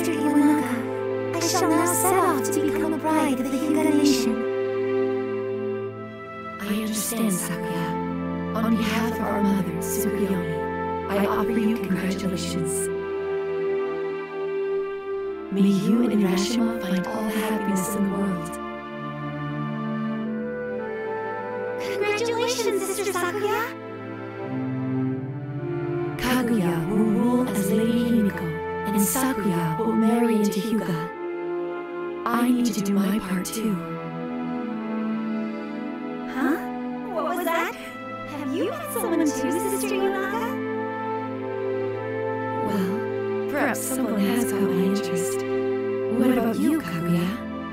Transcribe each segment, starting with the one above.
Sister Iwanaga, I shall now set off to become a bride of the Hyuga nation. I understand, Sakuya. On behalf of our mother, Tsukuyomi, I offer you congratulations. May you and Irashima find all the happiness in the world. Congratulations, Sister Sakuya! Kaguya will rule as Lady Himiko, and Sakuya will marry into Hyuga. I need to do my part too. Huh? What was that? Have you met someone too, Sister Iwanaga? Well, perhaps someone has caught my interest. What about you, Kaguya?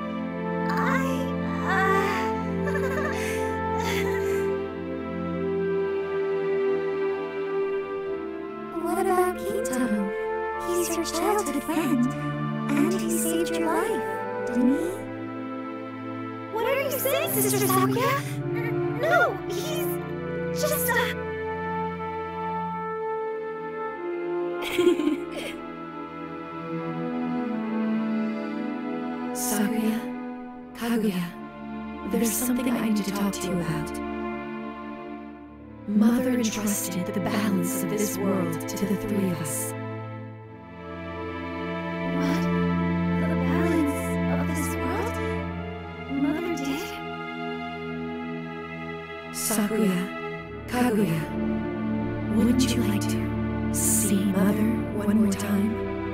What about Kintaro? He's your childhood friend, and he saved your life, didn't he? What are you saying, Sister Sakuya? No, he's just Sakuya, Kaguya, there's something I need to talk to you about. Mother entrusted the balance of this world to the three of us. What? The balance of this world? Mother did? Sakuya, Kaguya, wouldn't you like to see Mother one more time?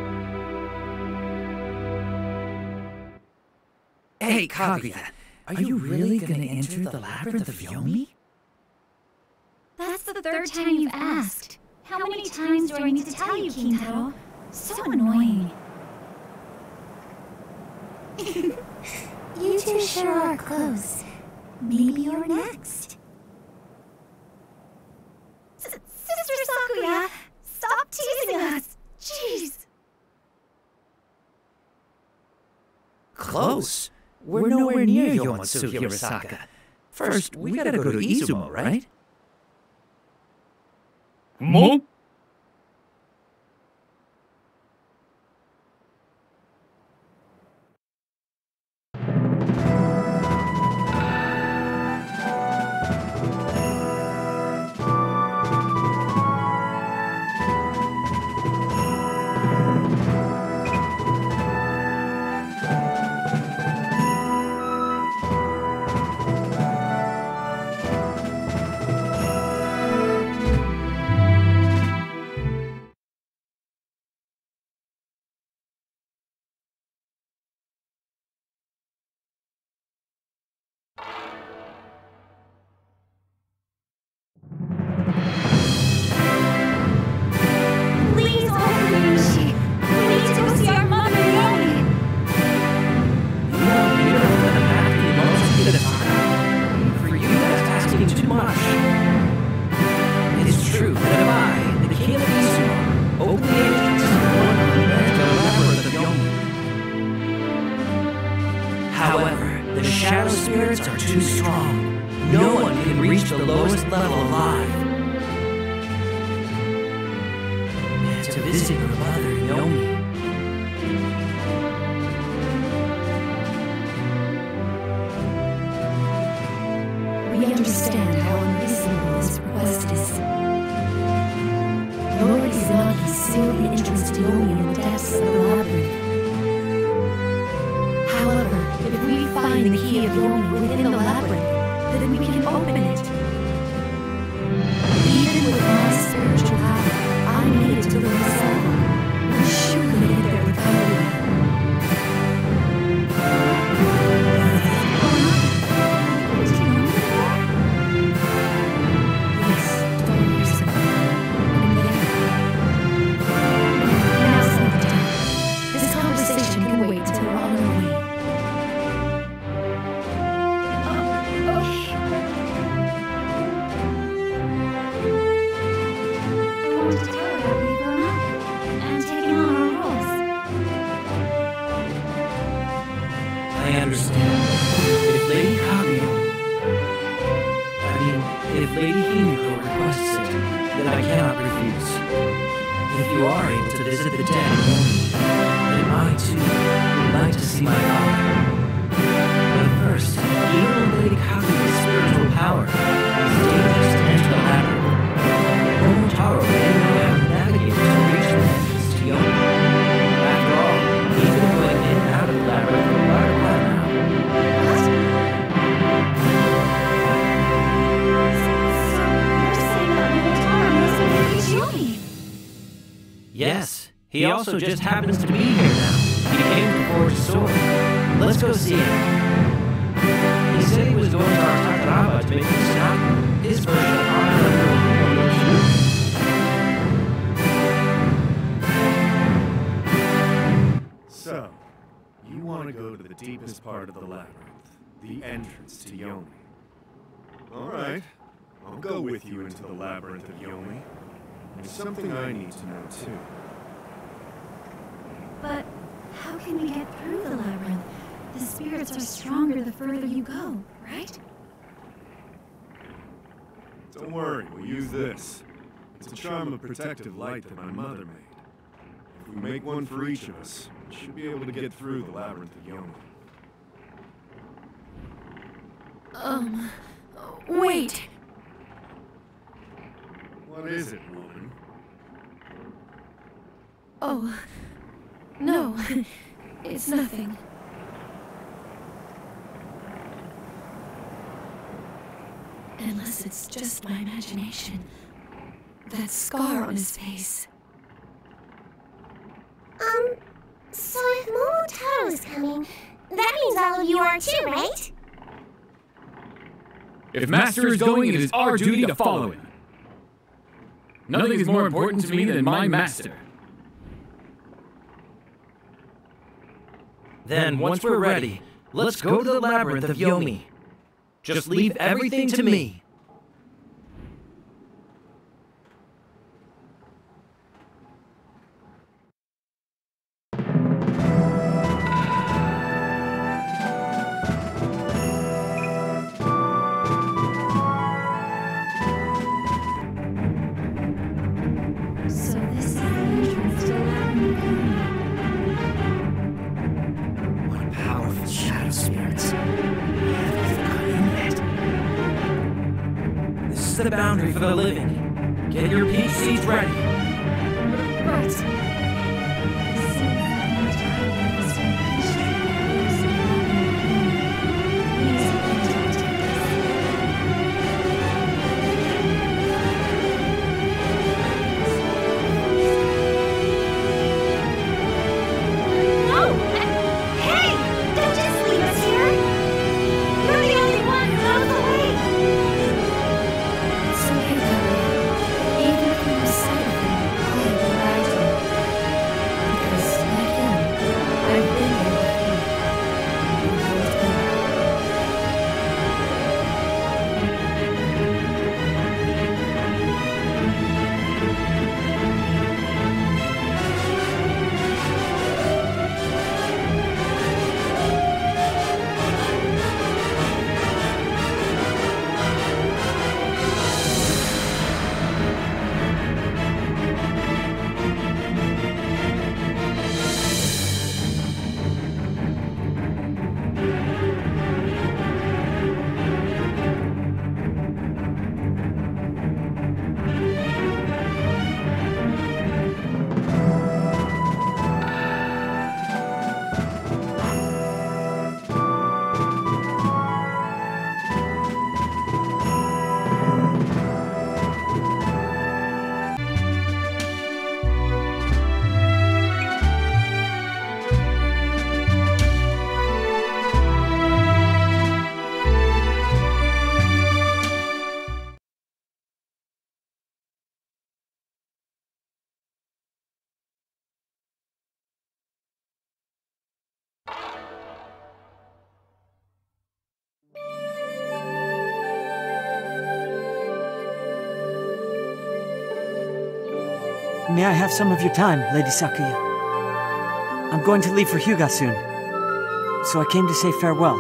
Hey, Kaguya, are you really gonna enter the labyrinth of Yomi? That's the third time you've asked. How many times do I need to tell you, Kintaro? So annoying. You two sure are close. Maybe you're next. Sister Sakuya, stop teasing us! Jeez! Close? We're nowhere near Yomatsu Hirosaka. First, we gotta go to Izumo, right? Mo? Please open the machine! We need to go see our mother, Yomi! You're gonna have to most of the time. For you, that's asking too much. It is true that if I, the king of Izumo, open the entrance to the labyrinth of Yomi. However, the shadow spirits are too strong. No one can reach the lowest level alive. To visit your mother, Yomi. We understand how unreasonable this request is. Lord Izanagi sealed the entrance to Yomi in the depths of the labyrinth. However, if we find the key of Yomi within the labyrinth, then we can open it. Even with my spiritual power, I needed to learn myself. We should get there with Kaguya. Yes, 12 years ago. I'm there. Now settle down. This conversation can wait till we're on our way. Okay. I wanted to tell her that we've grown up and taken on our roles. I understand. If Lady Kaguya... if Lady Himiko requests it, then I cannot refuse. If you are able to visit the dead, then I I too would like to see my father. But first, even when Lady Kaguya's spiritual power is dangerous to enter the labyrinth, Momotaro may know how to navigate to reach the entrance to Yomi. After all, he's been going in and out of the labyrinth for quite a while now. What? So you're saying that Momotaro knows how to reach Yomi? Yes, he also just happens to be here now. He came to forge a sword. Let's go see him. He said he was going to our Takaraba to make him stop his version of So, you want to go to the deepest part of the labyrinth, the entrance to Yomi. Alright, I'll go with you into the labyrinth of Yomi. There's something I need to know too. But how can we get through the labyrinth? The spirits are stronger the further you go, right? Don't worry, we'll use this. It's a charm of protective light that my mother made. If we make one for each of us, we should be able to get through the labyrinth of Yomi. Wait! What is it, woman? Oh, no, it's nothing. Unless it's just my imagination. That scar on his face. So if Momotaro is coming, that means all of you are too, right? If Master is going, it is our duty to follow him. Nothing is more important to me than my Master. Then, once we're ready, let's go to the labyrinth of Yomi. Just leave everything to me. So this is the entrance to the labyrinth of Yomi. What powerful shadow spirits. This is the boundary for the living. Get your peach seeds ready. Right. May I have some of your time, Lady Sakuya? I'm going to leave for Hyuga soon, so I came to say farewell.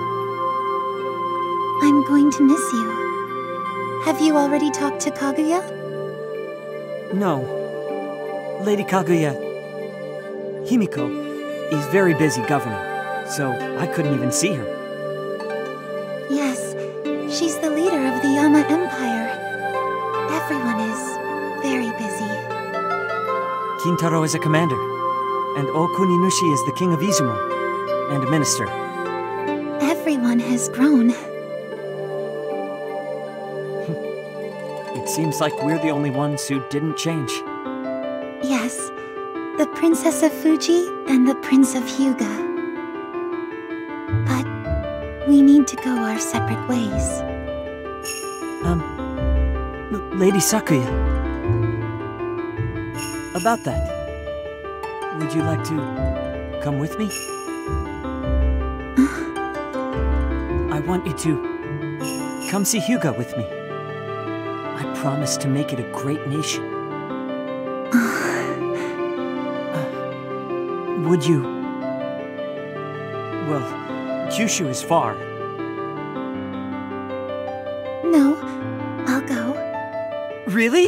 I'm going to miss you. Have you already talked to Kaguya? No. Lady Kaguya... Himiko is very busy governing, so I couldn't even see her. Yes, she's the leader of the Yama Empire. Everyone is very busy. Kintaro is a commander, and Okuninushi is the king of Izumo, and a minister. Everyone has grown. It seems like we're the only ones who didn't change. Yes, the Princess of Fuji and the Prince of Hyuga. But we need to go our separate ways. Lady Sakuya. About that, would you like to come with me? I want you to come see Hyuga with me. I promise to make it a great nation. Would you? Well, Kyushu is far. No, I'll go. Really?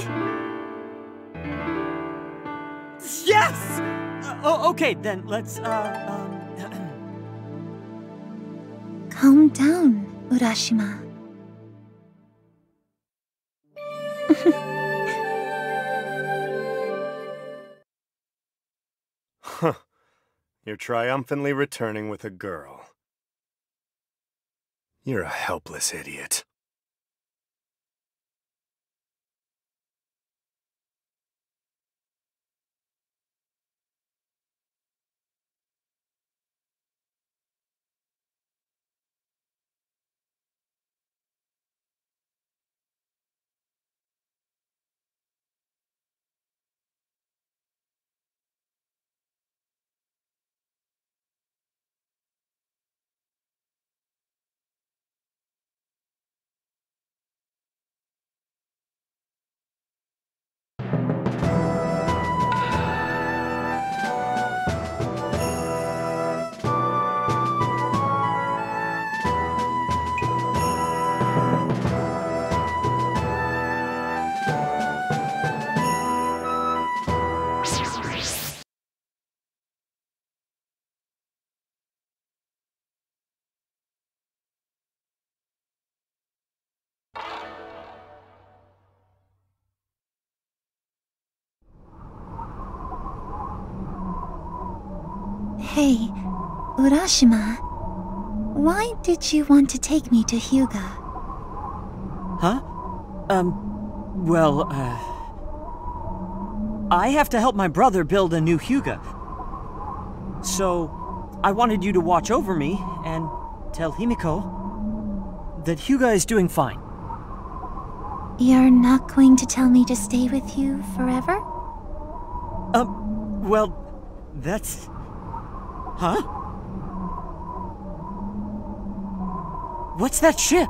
Yes! Okay, then let's, Calm down, Urashima. Huh. You're triumphantly returning with a girl. You're a helpless idiot. Hey, Urashima. Why did you want to take me to Hyuga? Huh? I have to help my brother build a new Hyuga. So, I wanted you to watch over me and tell Himiko that Hyuga is doing fine. You're not going to tell me to stay with you forever? Well, that's... Huh? What's that ship?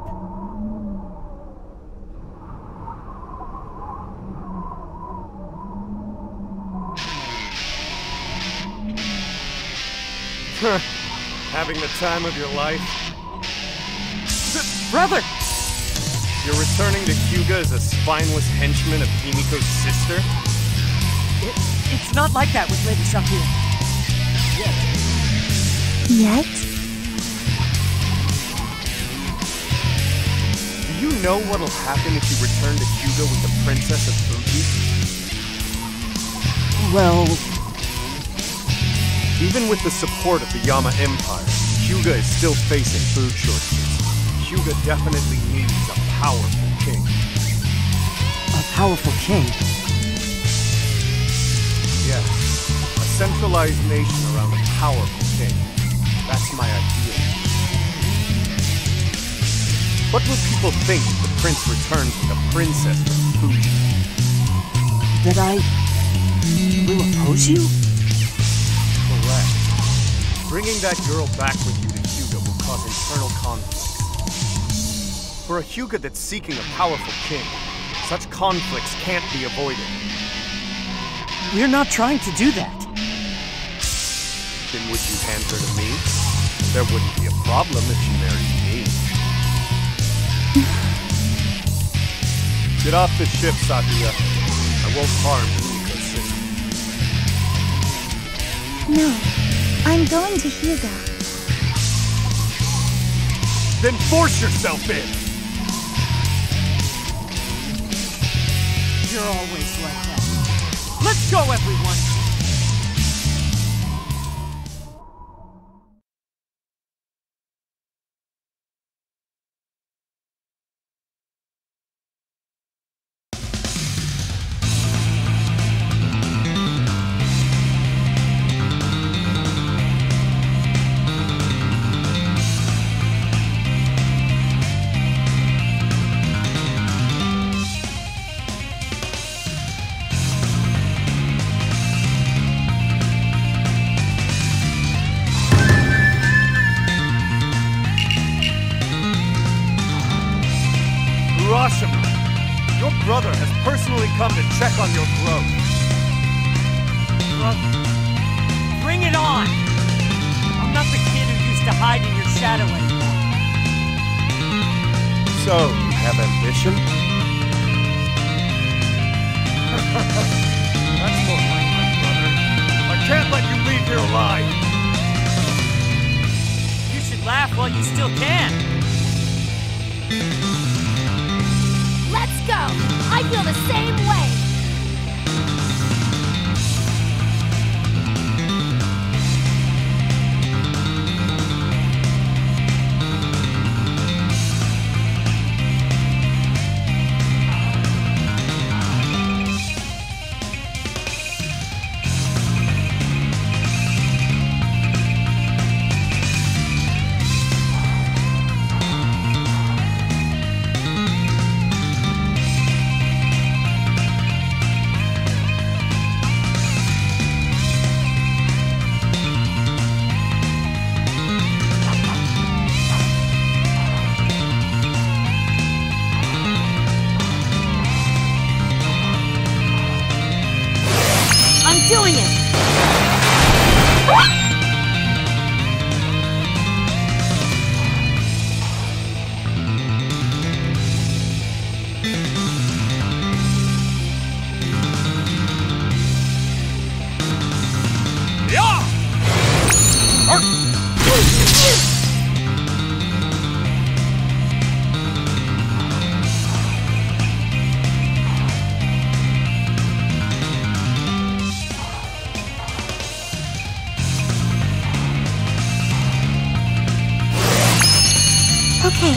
Having the time of your life? Brother! You're returning to Hyuga as a spineless henchman of Himiko's sister? It's not like that with Lady Sakuya. Yet? Do you know what'll happen if you return to Hyuga with the Princess of Fuji? Well... Even with the support of the Yama Empire, Hyuga is still facing food shortages. Hyuga definitely needs a powerful king. A powerful king? Yeah. A centralized nation around a powerful king. That's my ideal. What will people think if the prince returns with a princess from Fuji? That I... will oppose you? Correct. Bringing that girl back with you to Hyuga will cause internal conflicts. For a Hyuga that's seeking a powerful king, such conflicts can't be avoided. We're not trying to do that. Then would you hand her to me? There wouldn't be a problem if she married me. Get off the ship, Sakuya. I won't harm Himiko's sister. No, I'm going to Hyuga. Then force yourself in! You're always like that. Let's go, everyone! Urashima, your brother has personally come to check on your growth. Brother, bring it on! I'm not the kid who used to hide in your shadow anymore. So, you have ambition? That's more like my brother. I can't let you leave here alive! You should laugh while you still can. Let's go! I feel the same way! Doing it! Okay.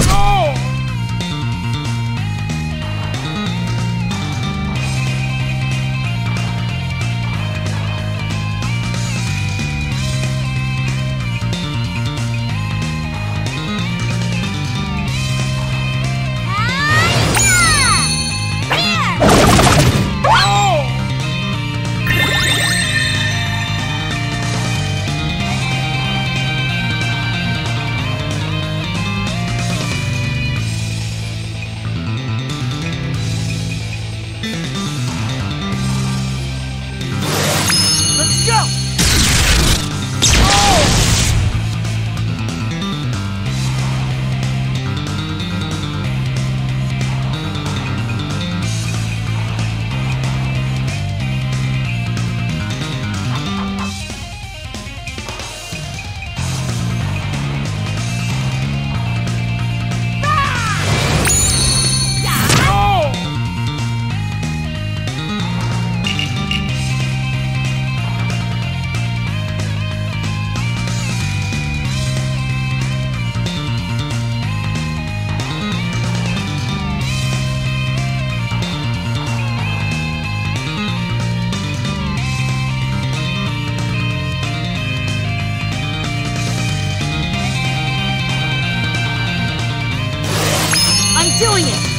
Doing it!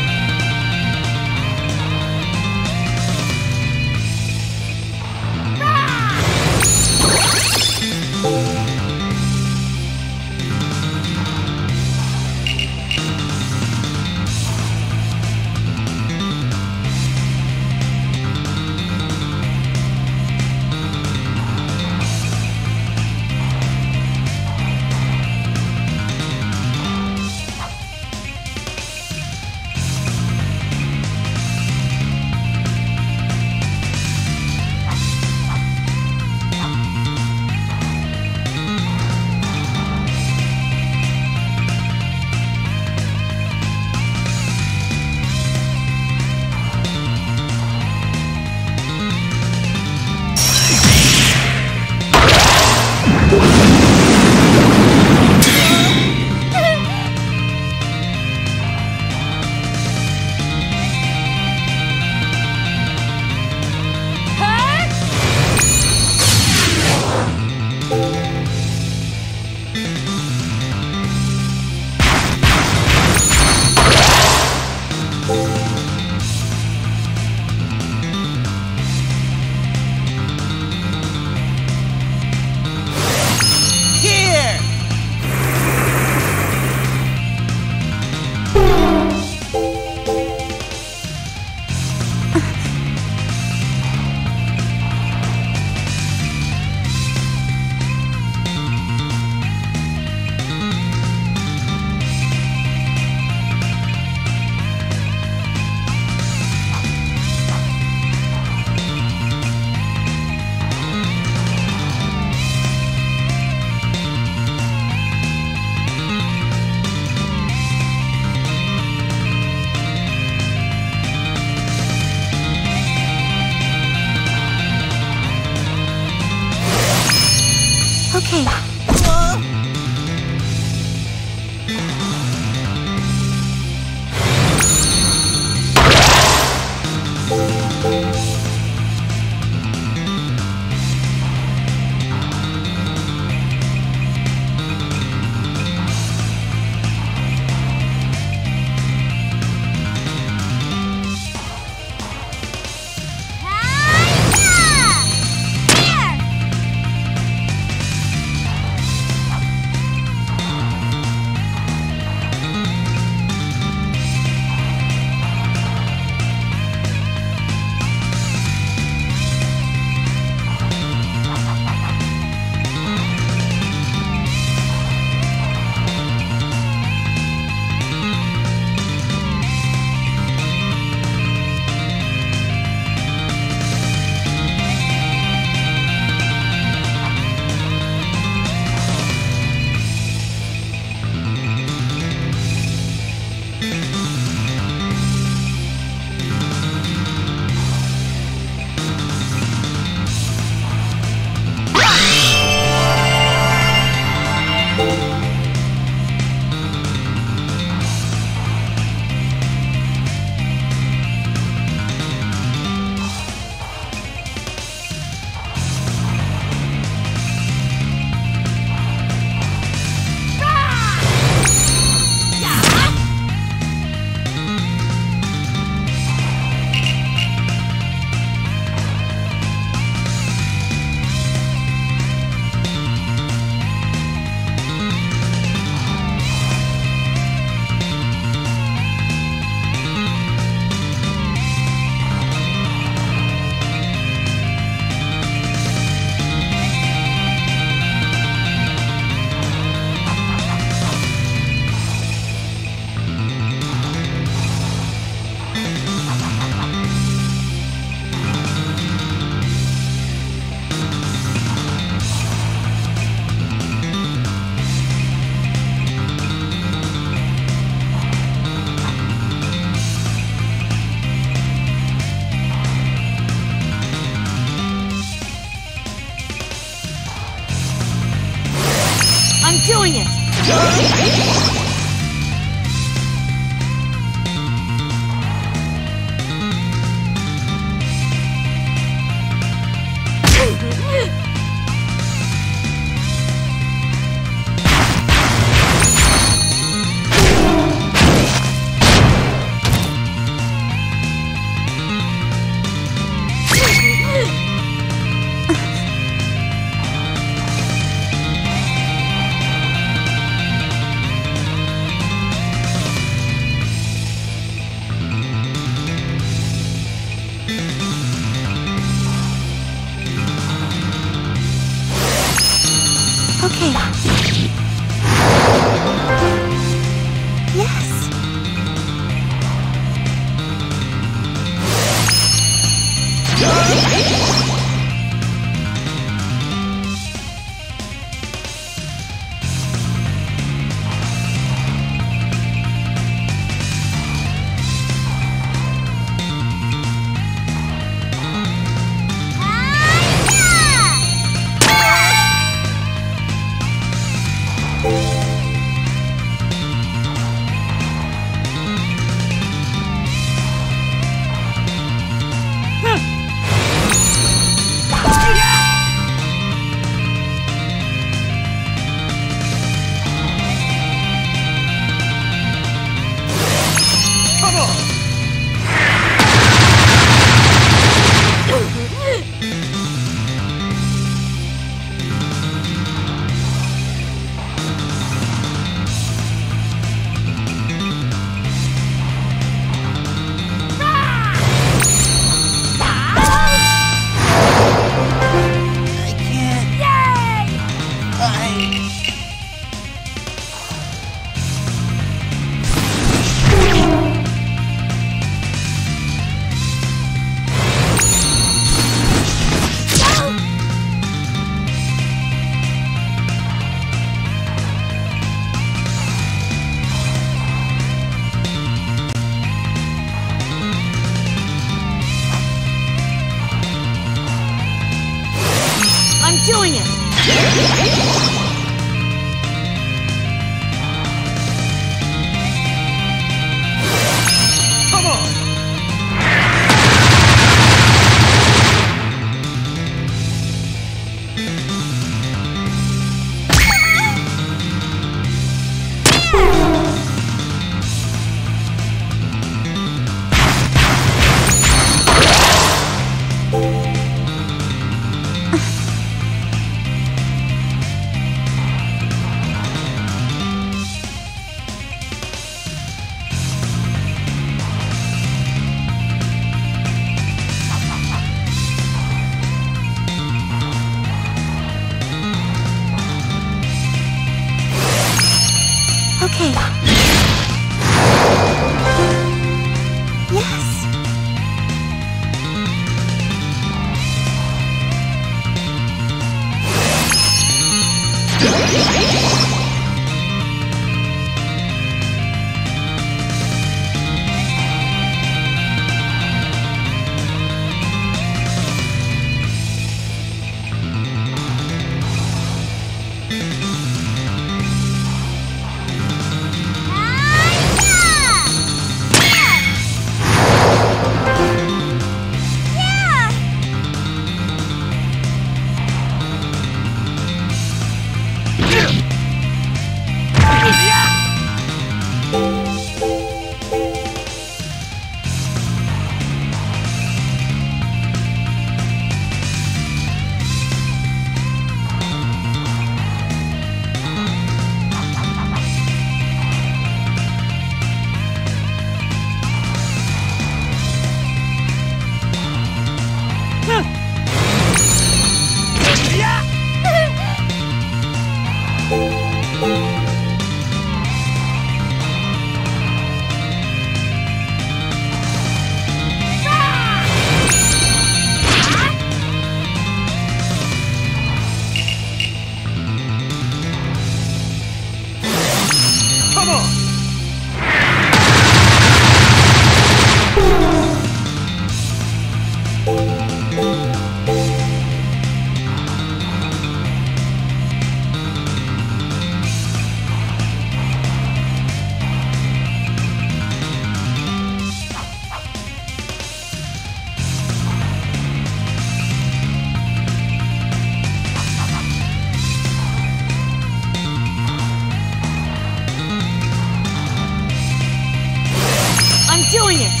doing it!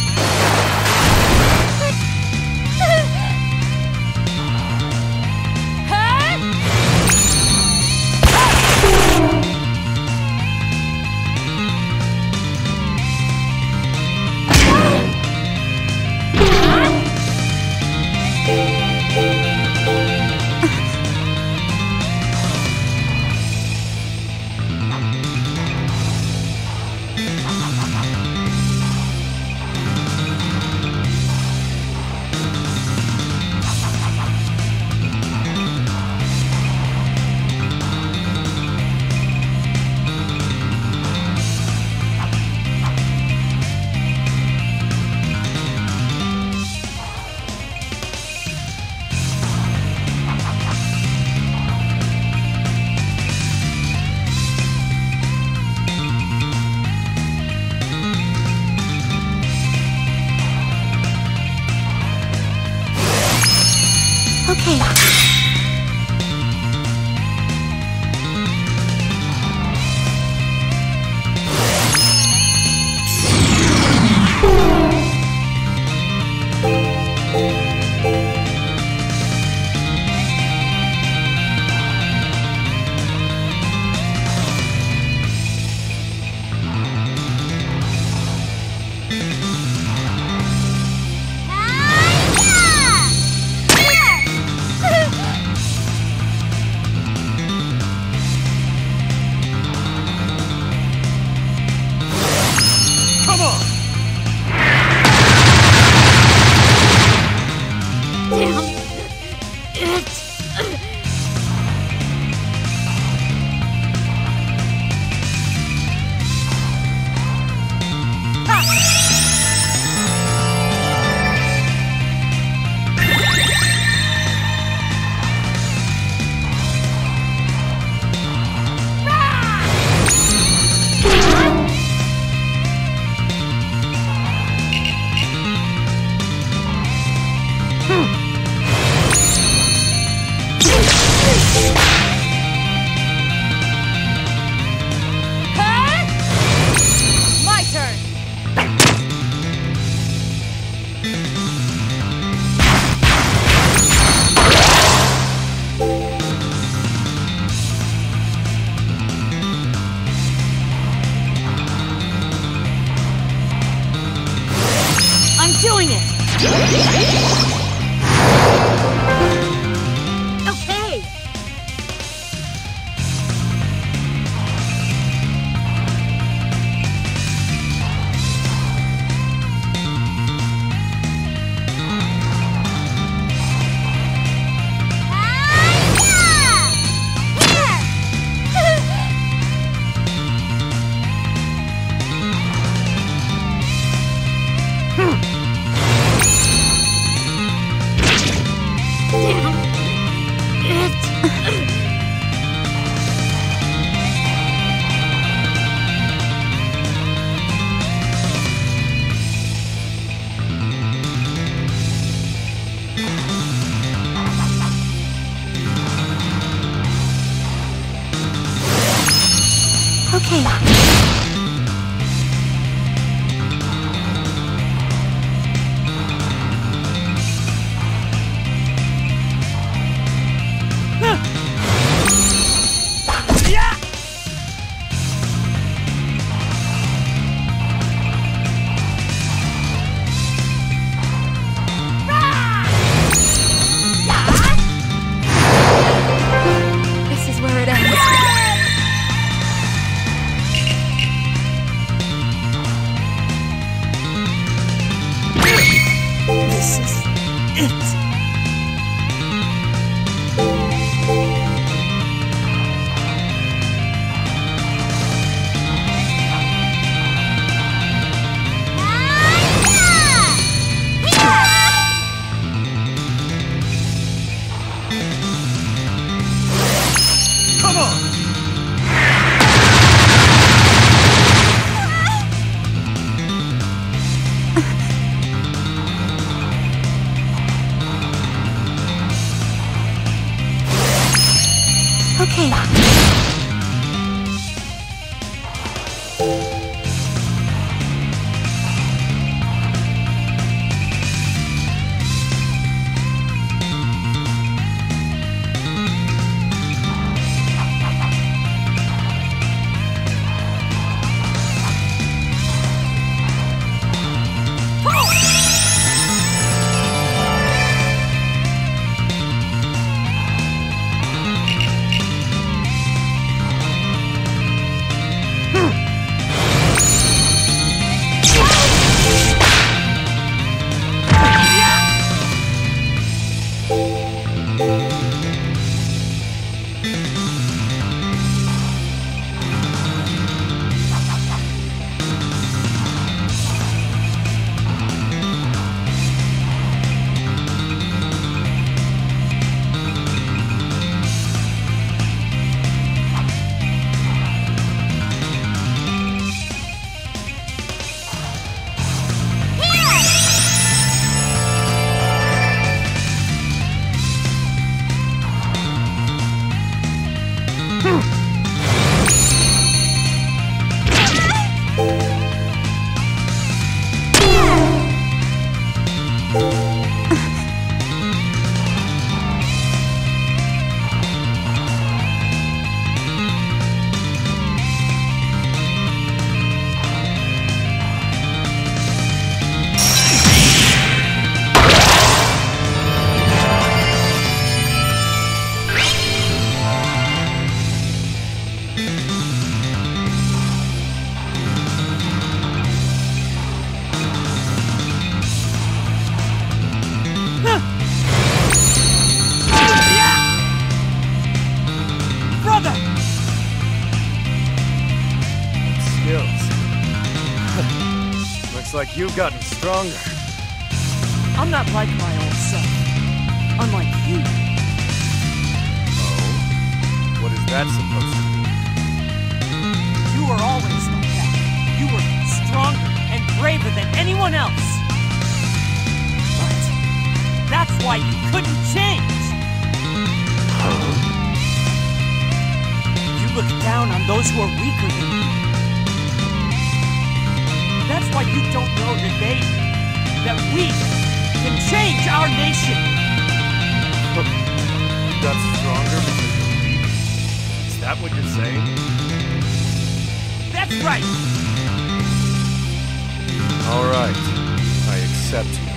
Okay. My turn! I'm doing it! Okay! Looks like you've gotten stronger. I'm not like my old self. Unlike you. Oh? What is that supposed to mean? You were always like that. You were stronger and braver than anyone else. But that's why you couldn't change. You look down on those who are weaker than you. That's why you don't know that we can change our nation. You got stronger because you're weak? Is that what you're saying? That's right. All right, I accept you.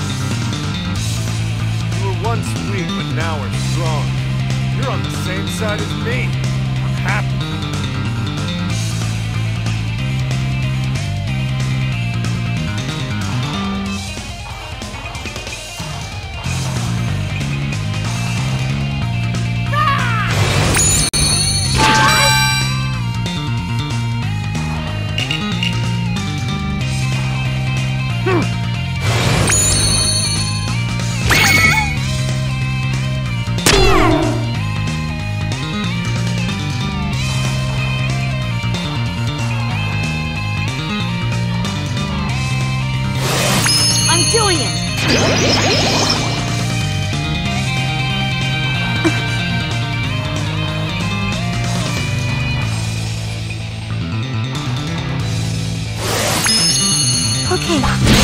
You were once weak, but now are strong. You're on the same side as me. I'm happy. Doing it! Okay.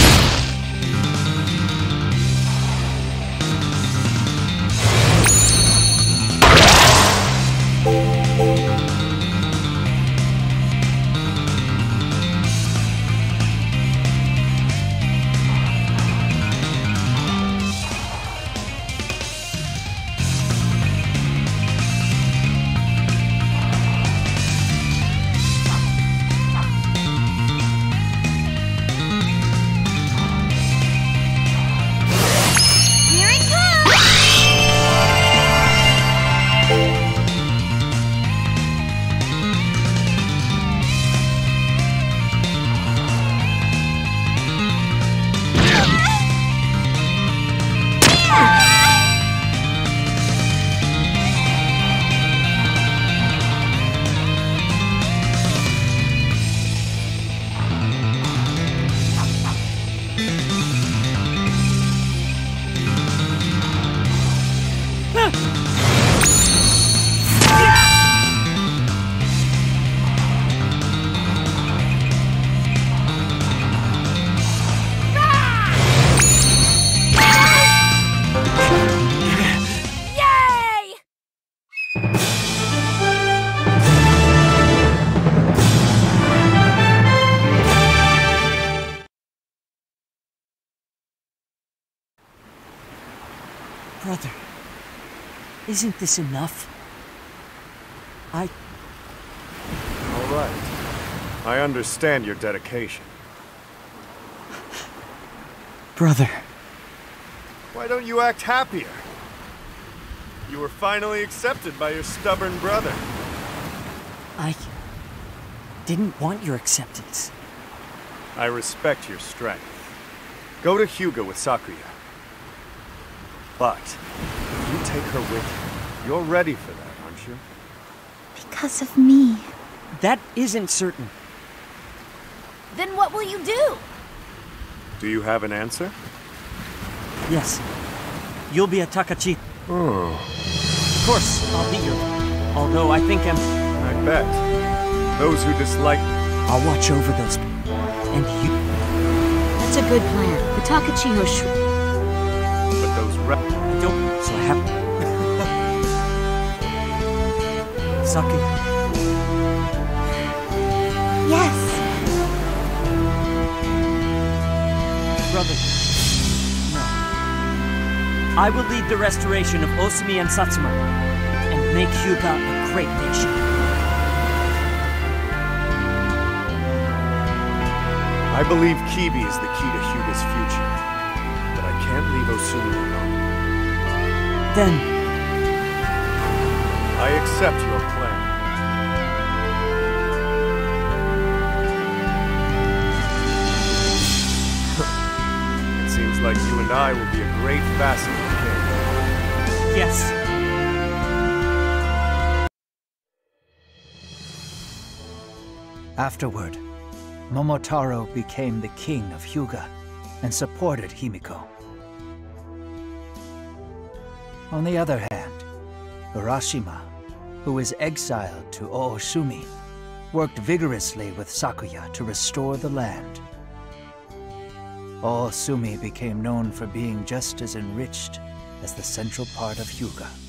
Brother, isn't this enough? All right. I understand your dedication. Brother. Why don't you act happier? You were finally accepted by your stubborn brother. I didn't want your acceptance. I respect your strength. Go to Hyuga with Sakuya. But, if you take her with you, you're ready for that, aren't you? Because of me. That isn't certain. Then what will you do? Do you have an answer? Yes. You'll be at Takachi. Oh. Of course, I'll be here. Although I think I bet. Those who dislike me. I'll watch over those. And you. That's a good plan. The Takachiho But those I don't. So I have. Saki. Yes. Brother. No. I will lead the restoration of Osumi and Satsuma and make Hyuga a great nation. I believe Kibi is the key to Hyuga's future, but I can't leave Osumi alone. Then, I accept your plan. and I will be a great vassal of the king. Yes. Afterward, Momotaro became the king of Hyuga and supported Himiko. On the other hand, Urashima, who was exiled to Oosumi, worked vigorously with Sakuya to restore the land. Oosumi became known for being just as enriched as the central part of Hyuga.